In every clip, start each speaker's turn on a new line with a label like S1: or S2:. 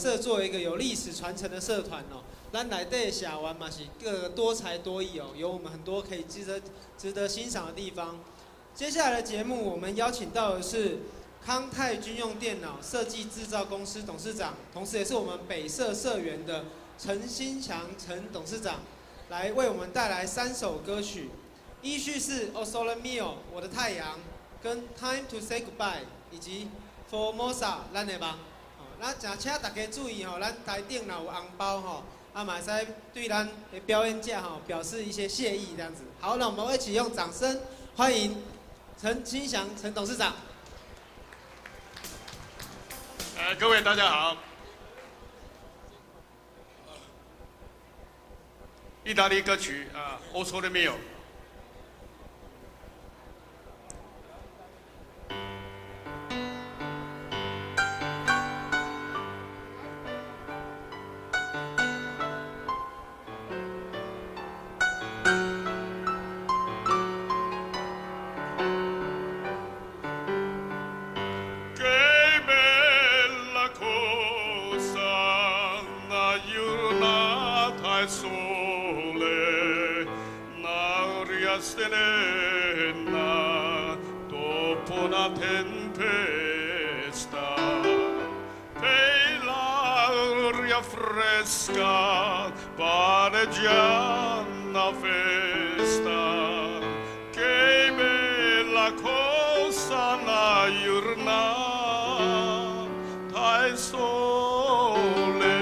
S1: 社作为一个有历史传承的社团哦，咱内底社员嘛是各个多才多艺哦，有我们很多可以值得欣赏的地方。接下来的节目，我们邀请到的是康泰军用电脑设计制造公司董事长，同时也是我们北社社员的陈新强陈董事长，来为我们带来3首歌曲，依序是《O Sole Mio》我的太阳，跟《Time to Say Goodbye》，以及《Formosa 咱的梦》。那也请大家注意吼，咱台顶若有红包吼，嘛会使对咱的表演者吼表示一些谢意这样子。好，那我们一起用掌声欢迎陈新祥陈董事长。
S2: 各位大家好。意大利歌曲O Sole Mio。
S3: Serena dopo una tempesta e l'aria fresca pare già una festa. Che bella cosa una giornata e sole.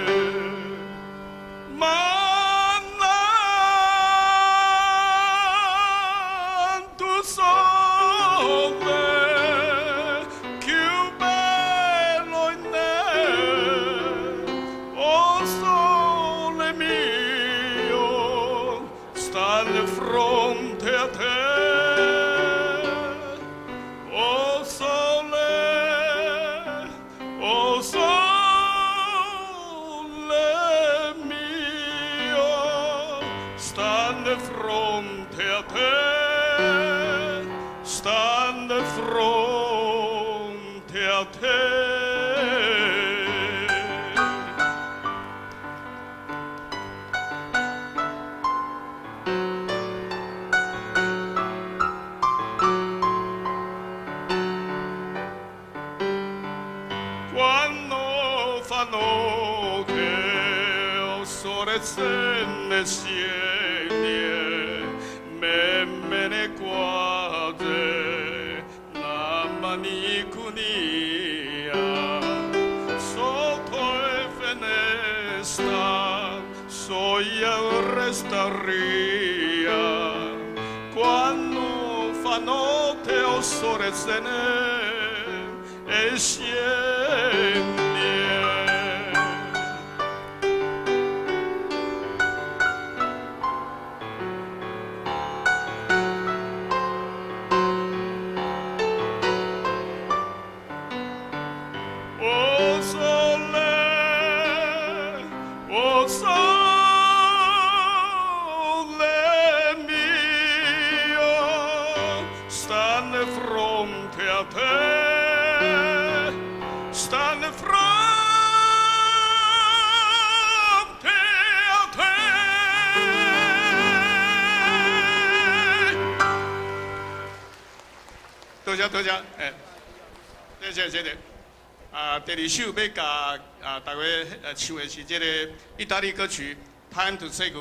S3: Se ne siede me ne quadre la manicunia sotto le finestre soia restaria quando fa notte o sole se ne e scende.多谢，谢谢。第2首要甲大家唱的是这个意大利歌曲《Time to Say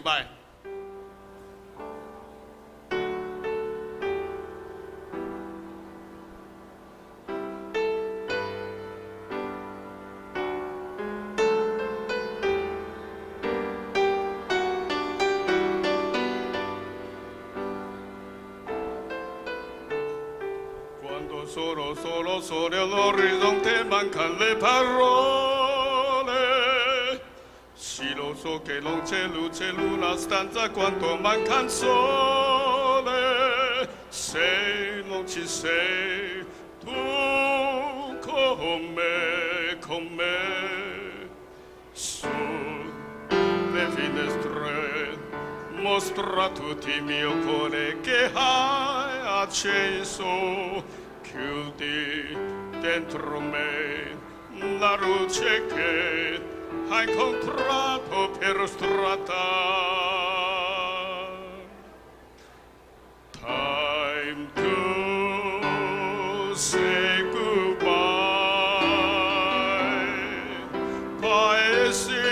S3: Goodbye》。Solo all'orizzonte mancan le parole. Sì, lo so che non c'è luce in una stanza quanto manca il sole. Se non ci sei tu con me, su le finestre mostra tutti il mio cuore che hai acceso. Chiudi dentro me la luce che ha incontrato per strada. Time to say goodbye, paesi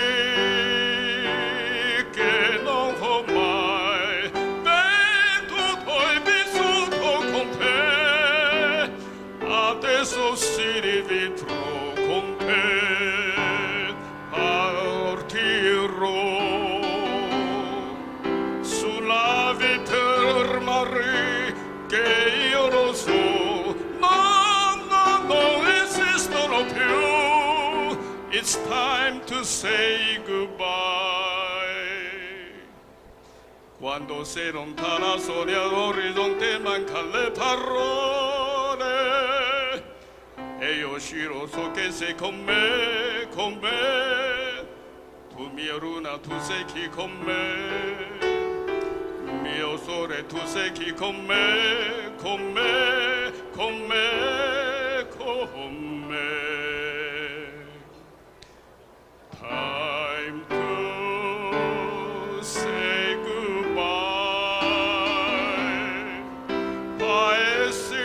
S3: che non ho mai veduto e vissuto con te, adesso si rivedrò con te, partirò sulla vita mare che io lo so, non esistono più. It's time to say goodbye. Quando sei lontana soli all'orizzonte mancano le parole, e io Shiro so che sei con me, con me. Tu mia luna, tu sei chi con me. Mio sole, tu sei chi con me, con me, con me, con me. Time to say goodbye, paesi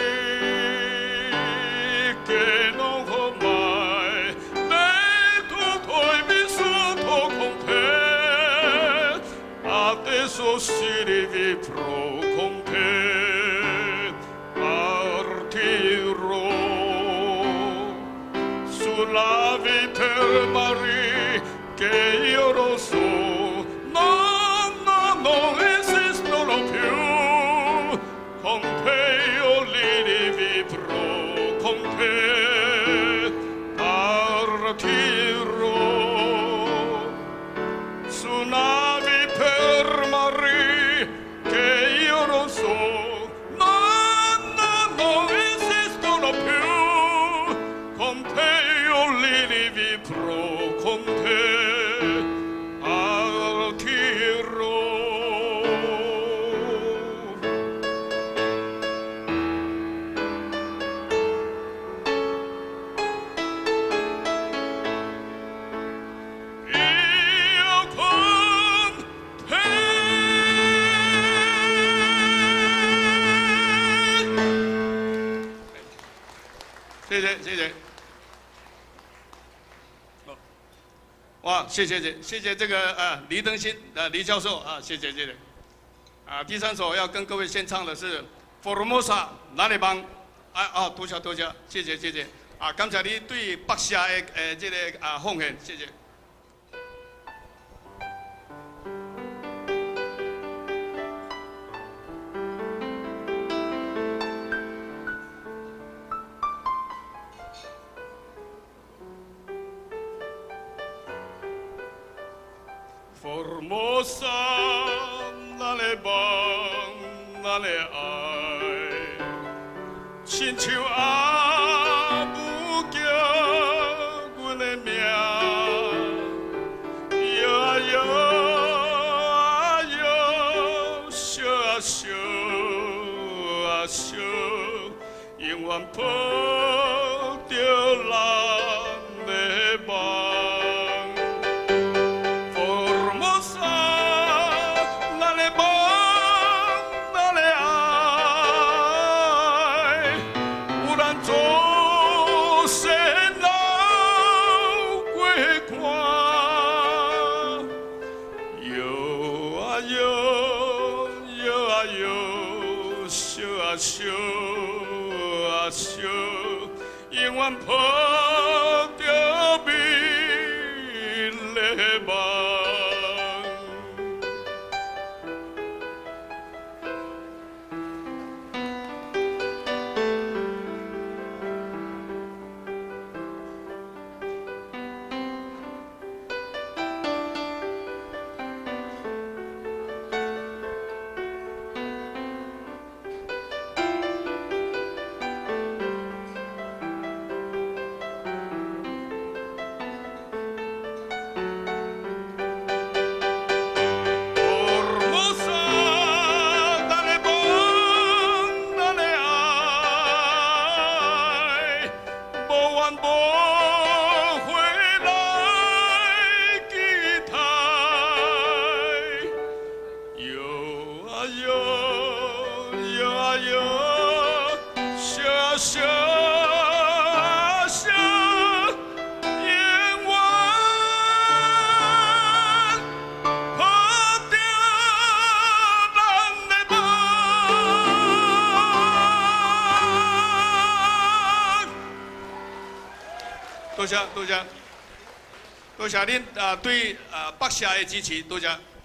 S3: che non ho mai veduto e vissuto con te, adesso si rivivrò con te, partirò sulla vita mare che io lo so, non esistono più, con te io li rivivrò, con te partirò su navi per mare che io non so, non esistono più, con te io li rivivrò, con te partirò. Io con te. 谢谢谢谢。哇，谢谢这个黎登新黎教授啊，谢谢。第三首要跟各位献唱的是 Formosa 哪里邦多谢，谢谢啊，感谢你对北社的这个奉献，谢谢。 Formosa 나의 밤 나의 알 신치우 아부겨 군의 명 여여 쇼아쇼 영원 퍽되라 내 밤 영원 퍽되어 빌레방 多谢，多谢，多谢恁对北社的支持，多谢。